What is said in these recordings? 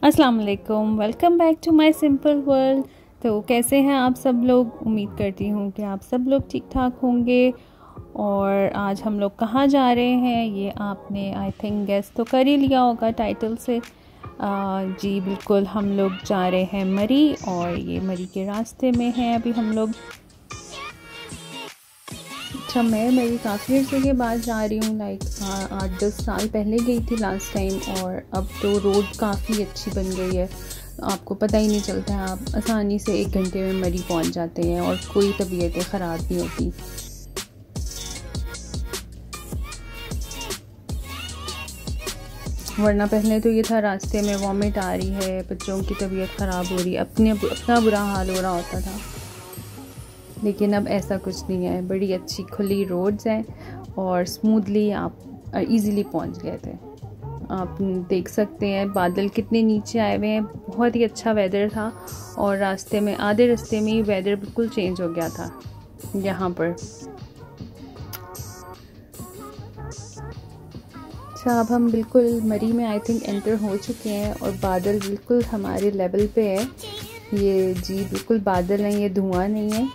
अस्सलाम वालेकुम, welcome back to my simple world. तो कैसे हैं आप सब लोग? उम्मीद करती हूँ कि आप सब लोग ठीक ठाक होंगे। और आज हम लोग कहाँ जा रहे हैं ये आपने आई थिंक गेस तो कर ही लिया होगा टाइटल से। जी बिल्कुल, हम लोग जा रहे हैं मरी, और ये मरी के रास्ते में हैं अभी हम लोग। अच्छा, मैं मेरी काफ़ी अर्से के बाद जा रही हूँ, लाइक 8-10 साल पहले गई थी लास्ट टाइम, और अब तो रोड काफ़ी अच्छी बन गई है। आपको पता ही नहीं चलता है, आप आसानी से 1 घंटे में मरी पहुँच जाते हैं और कोई तबीयतें ख़राब नहीं होती। वरना पहले तो ये था रास्ते में वॉमिट आ रही है, बच्चों की तबीयत ख़राब हो रही है, अपना बुरा हाल हो रहा होता था। लेकिन अब ऐसा कुछ नहीं है, बड़ी अच्छी खुली रोड्स हैं और स्मूथली आप इजीली पहुंच गए थे। आप देख सकते हैं बादल कितने नीचे आए हुए हैं, बहुत ही अच्छा वेदर था। और रास्ते में आधे रास्ते में ही वेदर बिल्कुल चेंज हो गया था यहाँ पर। अच्छा, अब हम बिल्कुल मरी में आई थिंक एंटर हो चुके हैं और बादल बिल्कुल हमारे लेवल पे है। ये जी बिल्कुल बादल हैं, ये धुआं नहीं है।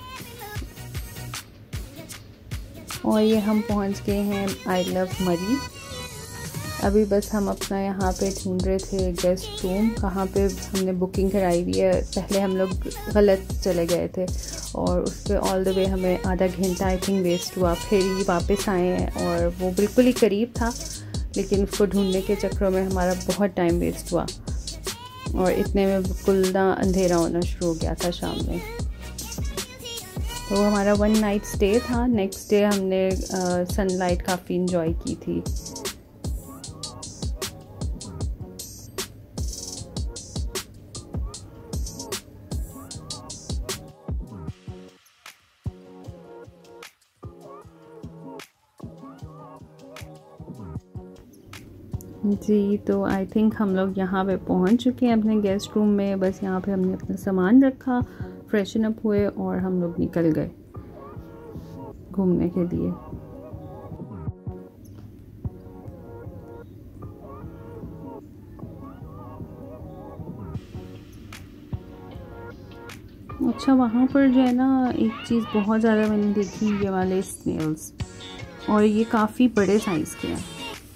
और ये हम पहुंच गए हैं आई लव मरी। अभी बस हम अपना यहाँ पे ढूंढ रहे थे गेस्ट रूम, कहाँ पे हमने बुकिंग कराई हुई है। पहले हम लोग गलत चले गए थे और उस पर ऑल द वे हमें आधा घंटा आई थिंक वेस्ट हुआ, फिर ही वापस आए हैं। और वो बिल्कुल ही करीब था, लेकिन उसको ढूंढने के चक्करों में हमारा बहुत टाइम वेस्ट हुआ और इतने में बिल्कुल ना अंधेरा होना शुरू हो गया था शाम में। तो हमारा 1 नाइट स्टे था। नेक्स्ट डे हमने सनलाइट काफ़ी इंजॉय की थी। जी, तो आई थिंक हम लोग यहाँ पे पहुँच चुके हैं अपने गेस्ट रूम में। बस यहाँ पे हमने अपना सामान रखा, फ्रेशन अप हुए और हम लोग निकल गए घूमने के लिए। अच्छा, वहाँ पर जो है ना, एक चीज़ बहुत ज़्यादा मैंने देखी, ये वाले स्नेल्स, और ये काफ़ी बड़े साइज़ के हैं।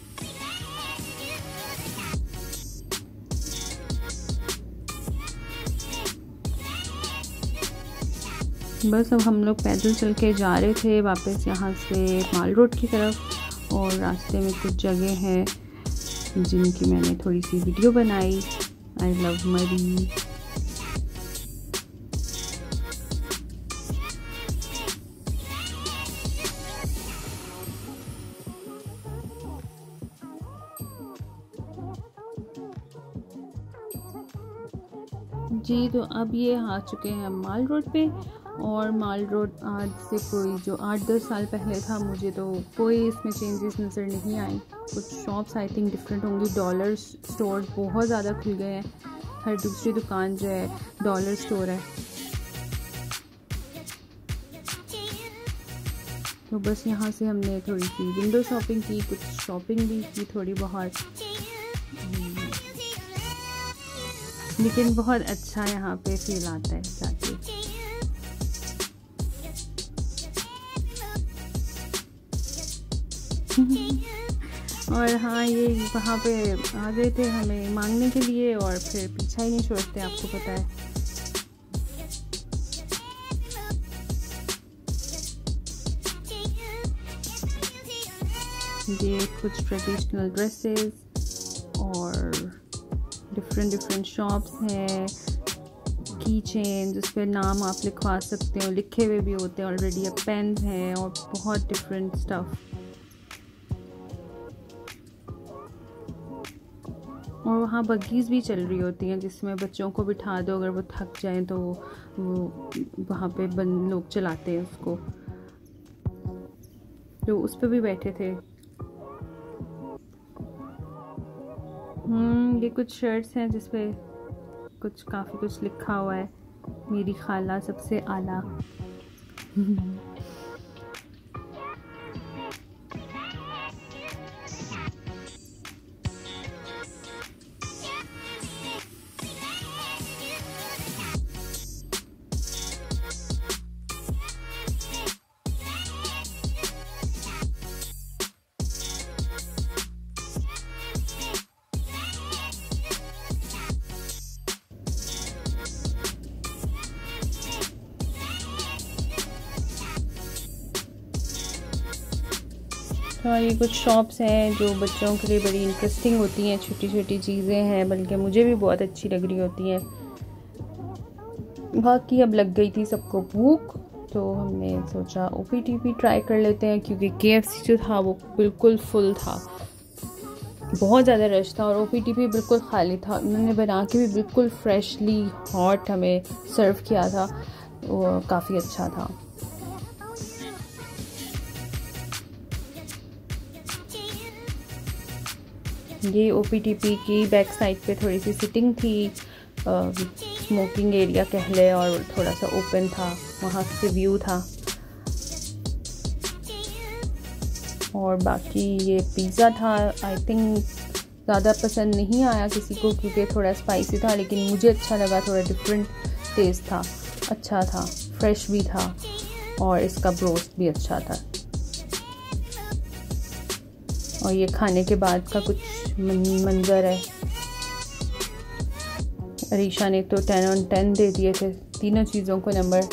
बस अब हम लोग पैदल चल के जा रहे थे वापस यहाँ से माल रोड की तरफ। और रास्ते में कुछ जगह हैं जिनकी मैंने थोड़ी सी वीडियो बनाई। आई लव मरी। जी, तो अब ये आ चुके हैं माल रोड पे। और माल रोड आज से कोई जो 8-10 साल पहले था, मुझे तो कोई इसमें चेंजेस नज़र नहीं आई। कुछ शॉप्स आई थिंक डिफरेंट होंगी। डॉलर स्टोर बहुत ज़्यादा खुल गए हैं, हर दूसरी दुकान जो है डॉलर स्टोर है। तो बस यहाँ से हमने थोड़ी सी विंडो शॉपिंग की, कुछ शॉपिंग भी की थोड़ी बहुत। लेकिन बहुत अच्छा यहाँ पे फील आता है जाके। और हाँ, ये वहाँ पे आ गए थे हमें मांगने के लिए और फिर पीछा ही नहीं छोड़ते, आपको पता है। ये कुछ ट्रेडिशनल ड्रेसेस और डिफरेंट शॉप्स हैं। की चेन जिस पे नाम आप लिखवा सकते हो, लिखे हुए भी होते हैं ऑलरेडी। अब पेन्स हैं और बहुत डिफरेंट स्टफ। और वहाँ बग्गीज़ भी चल रही होती हैं जिसमें बच्चों को बिठा दो, अगर वो थक जाएं तो वो वहाँ पे लोग चलाते हैं उसको, तो उस पर भी बैठे थे। ये कुछ शर्ट्स हैं जिस पे काफ़ी कुछ लिखा हुआ है। मेरी खाला सबसे आला। अच्छा, ये कुछ शॉप्स हैं जो बच्चों के लिए बड़ी इंटरेस्टिंग होती हैं, छोटी छोटी चीज़ें हैं, बल्कि मुझे भी बहुत अच्छी लग रही होती हैं। बाकी अब लग गई थी सबको भूख, तो हमने सोचा OPTP ट्राई कर लेते हैं, क्योंकि KFC जो था वो बिल्कुल फुल था, बहुत ज़्यादा रश था, और OPTP बिल्कुल खाली था। उन्होंने बना के भी बिल्कुल फ्रेशली हॉट हमें सर्व किया था, वो काफ़ी अच्छा था। ये OPTP की बैक साइड पे थोड़ी सी सिटिंग थी, स्मोकिंग एरिया कह ले, और थोड़ा सा ओपन था, वहाँ से व्यू था। और बाकी ये पिज़्ज़ा था, आई थिंक ज़्यादा पसंद नहीं आया किसी को, क्योंकि थोड़ा स्पाइसी था, लेकिन मुझे अच्छा लगा, थोड़ा डिफरेंट टेस्ट था, अच्छा था, फ्रेश भी था, और इसका ब्रोस्ट भी अच्छा था। और ये खाने के बाद का कुछ मंजर है। अरीशा ने तो 10 on 10 दे दिए थे, तीनों चीज़ों को नंबर।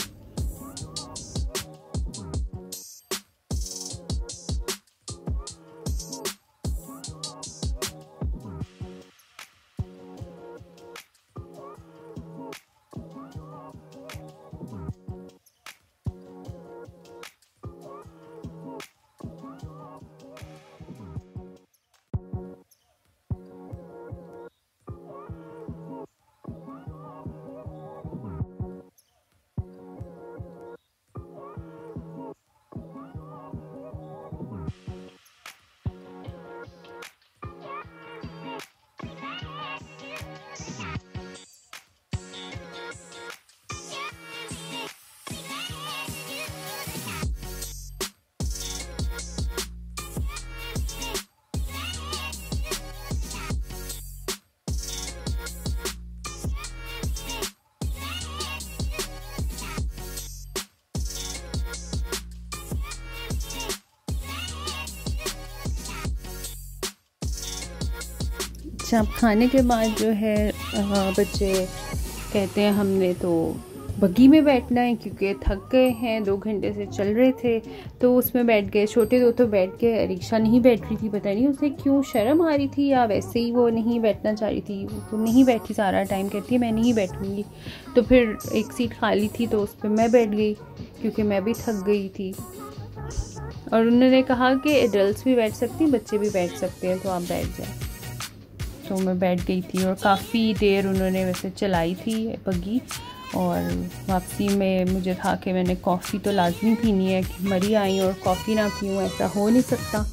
अब खाने के बाद जो है बच्चे कहते हैं हमने तो बग्गी में बैठना है, क्योंकि थक गए हैं, 2 घंटे से चल रहे थे, तो उसमें बैठ गए। छोटे दो तो बैठ गए, अरीशा नहीं बैठ रही थी, पता नहीं उसे क्यों शर्म आ रही थी या वैसे ही वो नहीं बैठना चाह रही थी, वो नहीं बैठी सारा टाइम, कहती है मैं नहीं बैठूंगी। तो फिर एक सीट खाली थी तो उस पर मैं बैठ गई, क्योंकि मैं भी थक गई थी। और उन्होंने कहा कि एडल्ट भी बैठ सकती हैं, बच्चे भी बैठ सकते हैं, तो आप बैठ जाए। तो मैं बैठ गई थी, और काफ़ी देर उन्होंने वैसे चलाई थी बग्गी। और वापसी में मुझे था कि मैंने कॉफ़ी तो लाजमी पीनी है, कि मरी आई और कॉफ़ी ना पीऊँ, ऐसा हो नहीं सकता।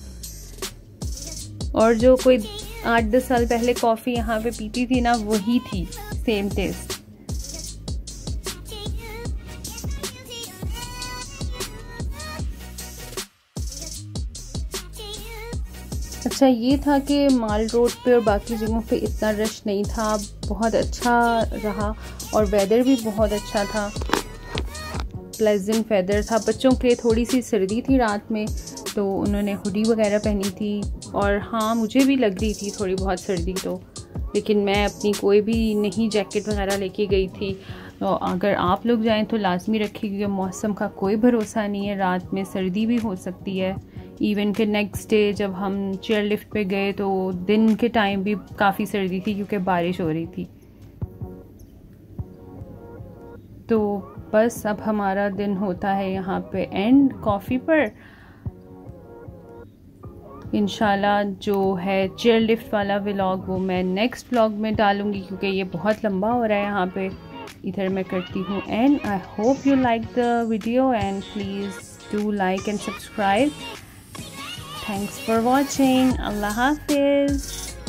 और जो कोई 8-10 साल पहले कॉफ़ी यहाँ पे पीती थी ना, वही थी, सेम टेस्ट। अच्छा ये था कि माल रोड पे और बाकी जगहों पे इतना रश नहीं था, बहुत अच्छा रहा, और वेदर भी बहुत अच्छा था, प्लेजेंट वेदर था। बच्चों के लिए थोड़ी सी सर्दी थी रात में, तो उन्होंने हुडी वगैरह पहनी थी, और हाँ मुझे भी लग रही थी थोड़ी बहुत सर्दी तो, लेकिन मैं अपनी कोई भी नहीं जैकेट वगैरह लेके गई थी। तो अगर आप लोग जाएं तो लाजमी रखिए, क्योंकि मौसम का कोई भरोसा नहीं है, रात में सर्दी भी हो सकती है। इवन के नेक्स्ट डे जब हम चेयर लिफ्ट पे गए तो दिन के टाइम भी काफ़ी सर्दी थी, क्योंकि बारिश हो रही थी। तो बस अब हमारा दिन होता है यहाँ पे एंड कॉफ़ी पर। इंशाल्लाह जो है चेयर लिफ्ट वाला व्लॉग वो मैं नेक्स्ट व्लॉग में डालूँगी, क्योंकि ये बहुत लंबा हो रहा है यहाँ पे। इधर मैं करती हूँ and I hope you like the video and please do like and subscribe. Thanks for watching. अल्लाह हाफिज़।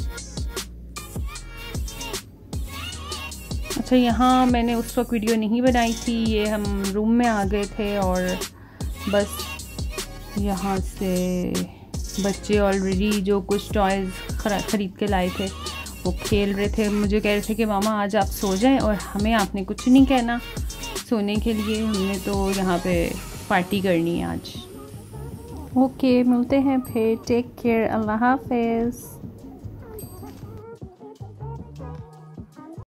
अच्छा यहाँ मैंने उस वक्त वीडियो नहीं बनाई थी, ये हम रूम में आ गए थे, और बस यहाँ से बच्चे ऑलरेडी जो कुछ टॉयज़ ख़रीद के लाए थे वो खेल रहे थे। मुझे कह रहे थे कि मामा आज आप सो जाएं, और हमें आपने कुछ नहीं कहना सोने के लिए, हमने तो यहाँ पे पार्टी करनी है आज। ओके मिलते हैं फिर, टेक केयर, अल्लाह हाफिज़।